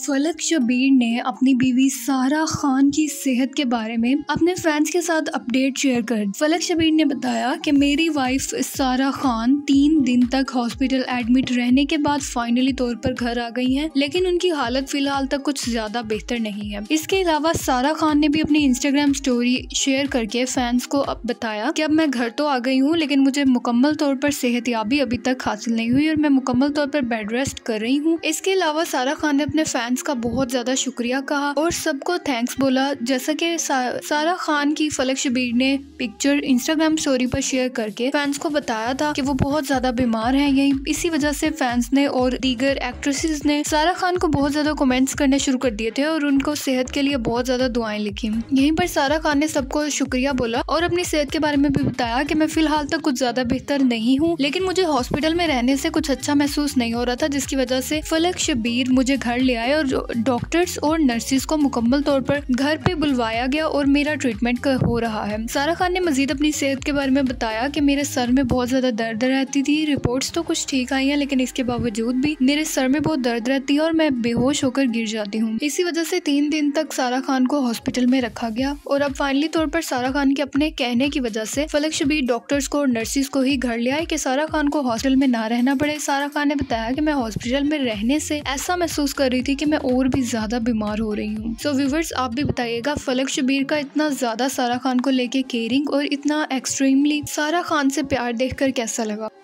फलक शबीर ने अपनी बीवी सारा खान की सेहत के बारे में अपने फैंस के साथ अपडेट शेयर कर। फलक शबीर ने बताया कि मेरी वाइफ सारा खान 3 दिन तक हॉस्पिटल एडमिट रहने के बाद फाइनली तौर पर घर आ गई हैं, लेकिन उनकी हालत फिलहाल तक कुछ ज्यादा बेहतर नहीं है। इसके अलावा सारा खान ने भी अपनी इंस्टाग्राम स्टोरी शेयर करके फैंस को बताया कि अब मैं घर तो आ गई हूँ, लेकिन मुझे मुकम्मल तौर पर सेहतयाबी अभी तक हासिल नहीं हुई और मैं मुकम्मल तौर पर बेड रेस्ट कर रही हूँ। इसके अलावा सारा खान ने अपने फैंस का बहुत ज्यादा शुक्रिया कहा और सबको थैंक्स बोला। जैसा कि सारा खान की फलक शबीर ने पिक्चर इंस्टाग्राम स्टोरी पर शेयर करके फैंस को बताया था कि वो बहुत ज्यादा बीमार हैं, यही इसी वजह से फैंस ने और दीगर एक्ट्रेसेस ने सारा खान को बहुत ज्यादा कमेंट्स करने शुरू कर दिए थे और उनको सेहत के लिए बहुत ज्यादा दुआएं लिखी। यहीं पर सारा खान ने सबको शुक्रिया बोला और अपनी सेहत के बारे में भी बताया कि मैं फिलहाल तक कुछ ज्यादा बेहतर नहीं हूँ, लेकिन मुझे हॉस्पिटल में रहने से कुछ अच्छा महसूस नहीं हो रहा था, जिसकी वजह से फलक शबीर मुझे घर ले आए और डॉक्टर्स और नर्सिस को मुकम्मल तौर पर घर पे बुलवाया गया और मेरा ट्रीटमेंट हो रहा है। सारा खान ने मजीद अपनी सेहत के बारे में बताया कि मेरे सर में बहुत ज्यादा दर्द रहती थी, रिपोर्ट्स तो कुछ ठीक आई हैं, लेकिन इसके बावजूद भी मेरे सर में बहुत दर्द रहती है और मैं बेहोश होकर गिर जाती हूँ। इसी वजह से 3 दिन तक सारा खान को हॉस्पिटल में रखा गया और अब फाइनली तौर पर सारा खान के अपने कहने की वजह से फलक शबीर डॉक्टर्स को और नर्सिस को ही घर ले आए कि सारा खान को हॉस्पिटल में ना रहना पड़े। सारा खान ने बताया कि मैं हॉस्पिटल में रहने से ऐसा महसूस कर रही थी कि मैं और भी ज्यादा बीमार हो रही हूँ। सो व्यूअर्स, आप भी बताइएगा फलक शबीर का इतना ज्यादा सारा खान को लेके केयरिंग और इतना एक्सट्रीमली सारा खान से प्यार देखकर कैसा लगा।